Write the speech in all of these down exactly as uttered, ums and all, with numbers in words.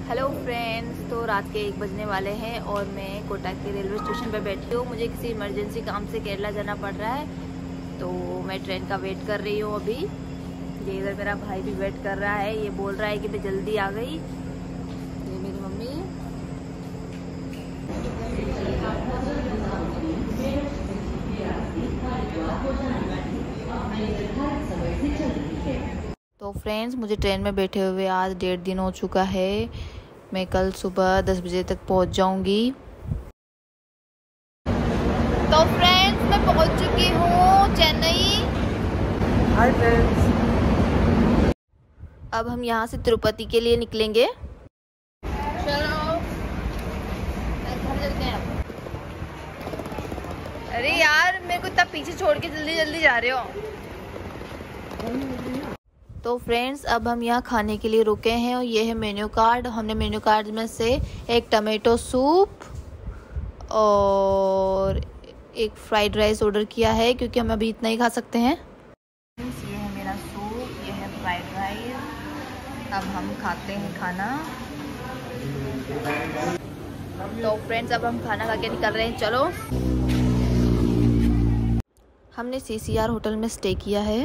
Hello friends, तो रात के एक बजने वाले हैं और मैं कोटा के रेलवे स्टेशन पर बैठी हूँ। मुझे किसी इमरजेंसी काम से केरला जाना पड़ रहा है, तो मैं ट्रेन का वेट कर रही हूँ। अभी ये इधर मेरा भाई भी वेट कर रहा है, ये बोल रहा है कि मैं जल्दी आ गई। ये मेरी मम्मी। तो फ्रेंड्स, मुझे ट्रेन में बैठे हुए आज डेढ़ दिन हो चुका है। मैं कल सुबह दस बजे तक पहुंच जाऊंगी। तो फ्रेंड्स, मैं पहुंच चुकी हूँ चेन्नई। Hi friends. अब हम यहाँ से तिरुपति के लिए निकलेंगे। चलो घर चलते हैं। अरे यार, मेरे को इतना पीछे छोड़ के जल्दी जल्दी जा रहे हो। तो फ्रेंड्स, अब हम यहाँ खाने के लिए रुके हैं और ये है मेन्यू कार्ड। हमने मेन्यू कार्ड में से एक टमेटो सूप और एक फ्राइड राइस ऑर्डर किया है, क्योंकि हम अभी इतना ही खा सकते हैं। ये है मेरा सूप, ये है फ्राइड राइस। अब हम खाते हैं खाना। तो फ्रेंड्स, अब हम खाना खा के निकल रहे हैं। चलो। हमने सी सी आर होटल में स्टे किया है।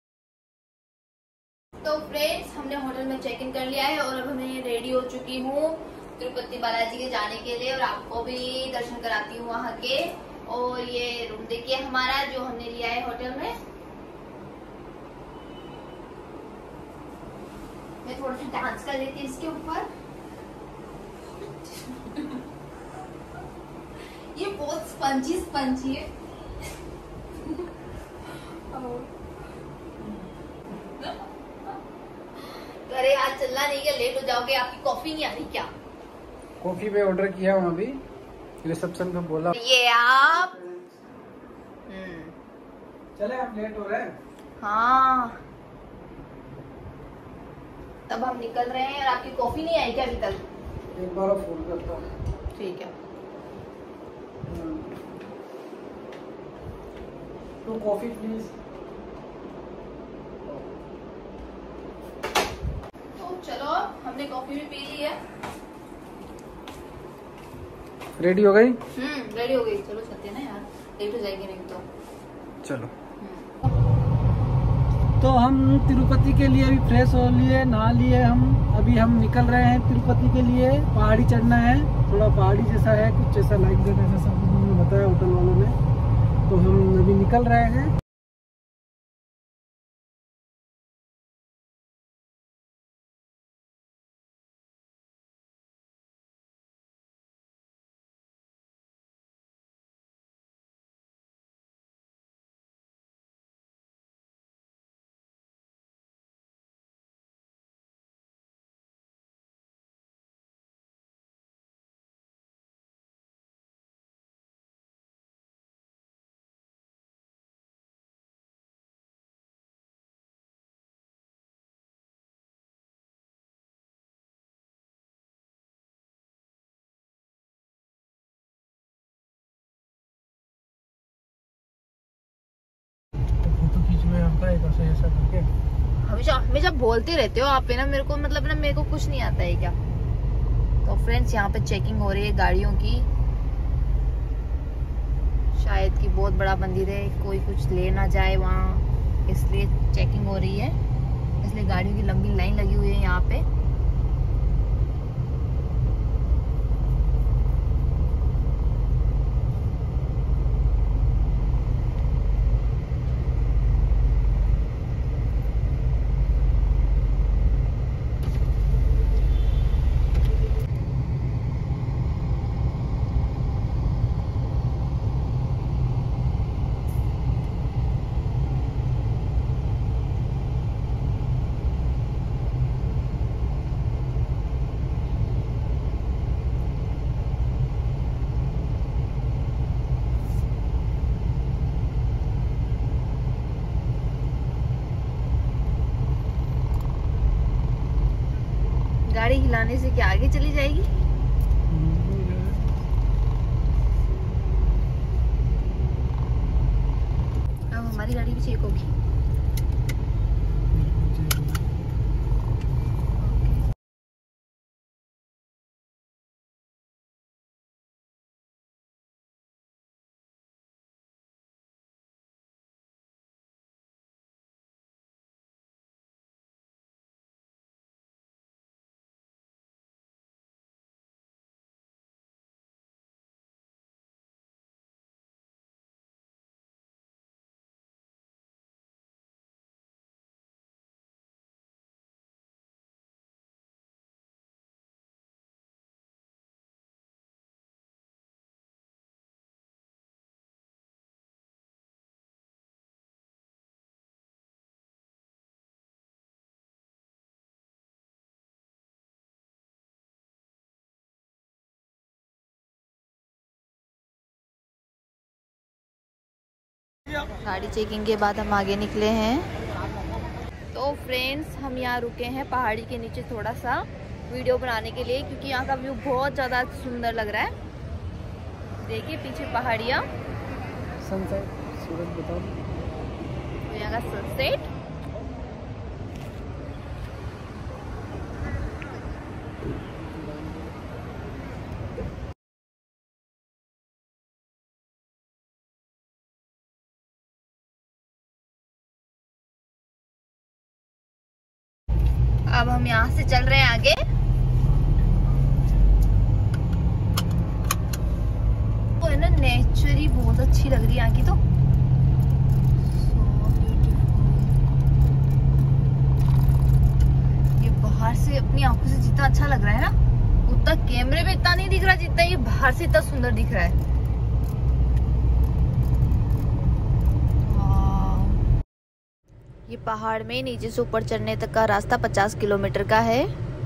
तो फ्रेंड्स, हमने होटल में चेक इन कर लिया है और अब मैं रेडी हो चुकी हूँ तिरुपति बालाजी के जाने के लिए, और आपको भी दर्शन कराती हूँ वहाँ के। और ये रूम देखिए हमारा, जो हमने लिया है होटल में। मैं थोड़ा सा डांस कर लेती हूँ इसके ऊपर। ये बहुत स्पंजी स्पंजी है। अरे आज चलना नहीं क्या? लेट हो जाओगे। आपकी कॉफी नहीं आ रही क्या? कॉफी पे ऑर्डर किया हूँ अभी, रिसेप्शन पे बोला। ये आप चले, आप लेट हो रहे हैं। हाँ, तब हम निकल रहे हैं। और आपकी कॉफी नहीं आई क्या अभी तक? एक बार फोन करता हूँ। ठीक है। Two coffee please. तो चलो, हमने कॉफी भी पी ली है। रेडी हो गई? हम्म रेडी हो गई। चलो चलते हैं ना यार, लेट हो जाएगी नहीं तो। चलो। तो हम तिरुपति के लिए अभी फ्रेश हो लिए, नहा लिए हम। अभी हम निकल रहे हैं तिरुपति के लिए। पहाड़ी चढ़ना है, थोड़ा पहाड़ी जैसा है, कुछ ऐसा लाइक देना जैसा उन्होंने बताया होटल वालों ने। तो हम अभी निकल रहे हैं। ऐसा करके हमेशा हमेशा बोलते रहते हो आप, है ना। मेरे को मतलब ना, मेरे को कुछ नहीं आता है क्या? तो फ्रेंड्स, यहाँ पे चेकिंग हो रही है गाड़ियों की। शायद कि बहुत बड़ा मंदिर है, कोई कुछ ले ना जाए वहाँ, इसलिए चेकिंग हो रही है। इसलिए गाड़ियों की लंबी लाइन लगी हुई है यहाँ पे। गाड़ी हिलाने से क्या आगे चली जाएगी? अब हमारी गाड़ी भी चेक होगी। गाड़ी चेकिंग के बाद हम आगे निकले हैं। तो फ्रेंड्स हम यहाँ रुके हैं पहाड़ी के नीचे थोड़ा सा वीडियो बनाने के लिए, क्योंकि यहाँ का व्यू बहुत ज़्यादा सुंदर लग रहा है। देखिए पीछे पहाड़ियाँ, सनसेट, सूरज बताओ, यहाँ का सनसेट। अब हम यहाँ से चल रहे हैं आगे। वो है ना नेचर ही बहुत अच्छी लग रही है यहाँ की। तो ये बाहर से अपनी आंखों से जितना अच्छा लग रहा है ना, उतना कैमरे में इतना नहीं दिख रहा जितना ये बाहर से इतना सुंदर दिख रहा है। ये पहाड़ में नीचे से ऊपर चढ़ने तक का रास्ता पचास किलोमीटर का है।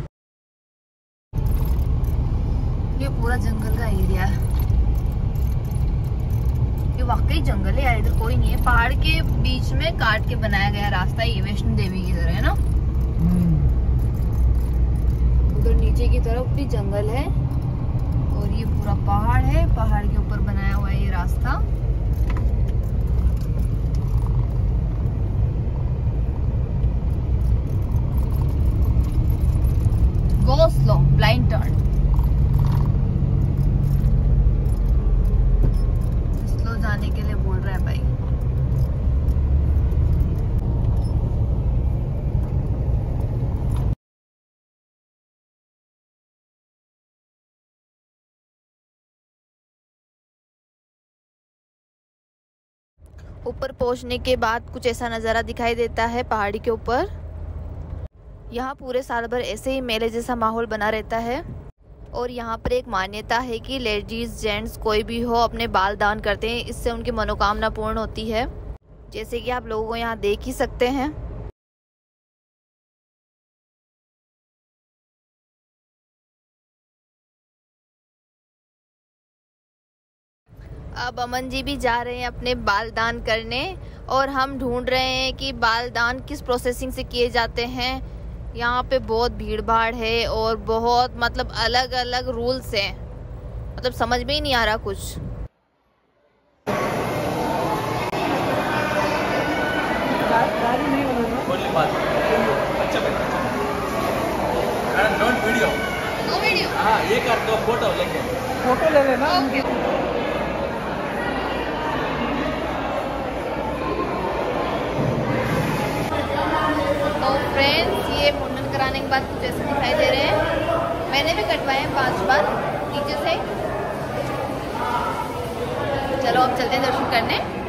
ये पूरा जंगल का एरिया है, ये वाकई जंगल है यार, इधर कोई नहीं है। पहाड़ के बीच में काट के बनाया गया रास्ता ये वैष्णो देवी की तरह है ना। उधर नीचे की तरफ भी जंगल है और ये पूरा पहाड़ है, पहाड़ के ऊपर बनाया हुआ है ये रास्ता। Go slow, blind turn. Slow जाने के लिए बोल रहा है भाई। ऊपर पहुंचने के बाद कुछ ऐसा नज़ारा दिखाई देता है पहाड़ी के ऊपर। यहाँ पूरे साल भर ऐसे ही मेले जैसा माहौल बना रहता है। और यहाँ पर एक मान्यता है कि लेडीज जेंट्स कोई भी हो अपने बाल दान करते हैं, इससे उनकी मनोकामना पूर्ण होती है, जैसे कि आप लोगों को यहाँ देख ही सकते हैं। अब अमन जी भी जा रहे हैं अपने बाल दान करने, और हम ढूंढ रहे हैं कि बाल दान किस प्रोसेसिंग से किए जाते हैं। यहाँ पे बहुत भीड़ भाड़ है और बहुत मतलब अलग अलग रूल्स हैं, मतलब समझ में ही नहीं आ रहा कुछ। गाड़ी नहीं बनाना, अच्छा डोंट वीडियो नो वीडियो, हाँ ये कर दो, फोटो लेके फोटो ले लेना। तो फ्रेंड्स ये मुंडन कराने के बाद कुछ ऐसे दिखाई दे रहे हैं। मैंने भी कटवाए हैं पांच बार नीचे से। चलो अब चलते हैं दर्शन करने।